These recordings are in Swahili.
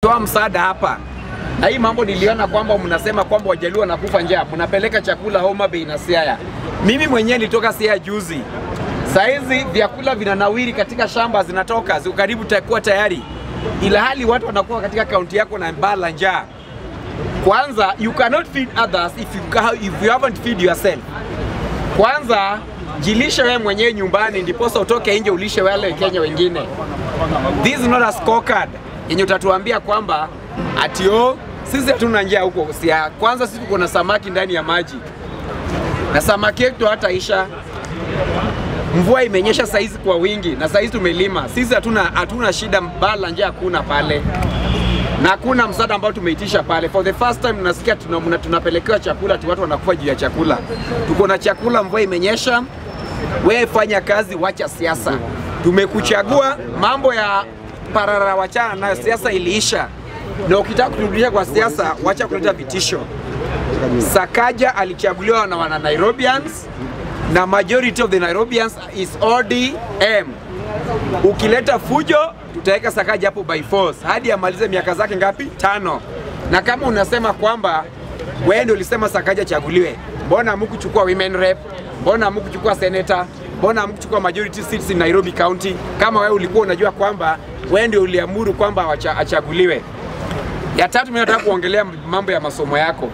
toa msaada hapa. Na hii mambo niliona kwamba mnasema kwamba Wajaluo wanakufa njaa, mnapeleka chakula Homa Bay na Siaya. Mimi mwenyewe nilitoka Siaya juzi. Saizi vyakula vinanawiri katika shamba, zinatoka ziko karibu takuwa tayari. Ila hali watu wanakuwa katika kaunti yako na mbaa la njaa. Kwanza, you cannot feed others if you haven't feed yourself. Kwanza, jilishe wewe mwenyewe nyumbani ndiposa utoke nje ulishe wale Kenya wengine. This is not a scorecard yenye utatuambia kwamba atio sisi hatuna njaa huko Siaya. Kwanza sisi tuko na samaki ndani ya maji. Na samaki yetu hataisha. Mvua imenyesha saizi kwa wingi na saizi tumelima. Sisi hatuna shida, mbala njaa hakuna pale. Na hakuna msaada ambao tumeitisha pale. For the first time nasikia tunapelekewa chakula, watu wanakufa juu ya chakula. Tuko na chakula, mvua imenyesha. Wewe fanya kazi, wacha siasa. Tumekuchagua, mambo ya parara wachana na siasa iliisha. Na ukitaka kurudisha kwa siasa, wacha kuleta vitisho. Sakaja alichaguliwa na wana Nairobians na majority of the Nairobians is ODM. Ukileta fujo, tutaweka Sakaja hapo by force hadi amalize miaka zake ngapi? 5. Na kama unasema kwamba wewe ndio ulisema Sakaja chaguliwe, mbona hamkuchukua women rep? Mbona hamkuchukua senator? Mbona hamkuchukua majority seats in Nairobi County? Kama wewe ulikuwa unajua kwamba wewe ndio uliamuru kwamba achaguliwe. Ya tatu, mimi nataka kuongelea mambo ya masomo yako.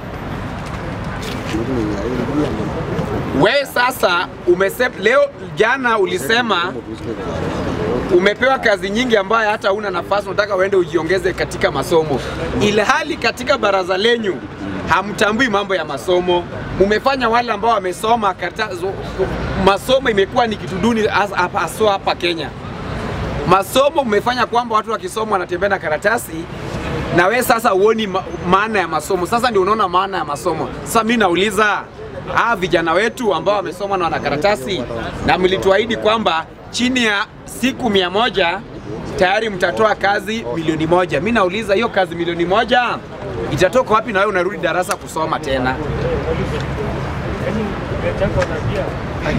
Wewe sasa leo jana ulisema umepewa kazi nyingi ambayo hata una nafasi, unataka uende ujiongeze katika masomo. Ile hali katika baraza lenyu hamtambui mambo ya masomo. Umefanya wale ambao wamesoma masomo imekuwa ni kitu duni hapa Kenya. Masomo umefanya kwamba watu wakisoma wanatembea na karatasi, na wewe sasa uoni maana ya masomo. Sasa ndio unaona maana ya masomo. Sasa mimi nauliza, vijana wetu ambao wamesoma na wana karatasi na mlituahidi kwamba chini ya siku 100 tayari mtatoa kazi milioni 1. Mimi nauliza, hiyo kazi milioni 1 itatoka wapi na wewe unarudi darasa kusoma tena?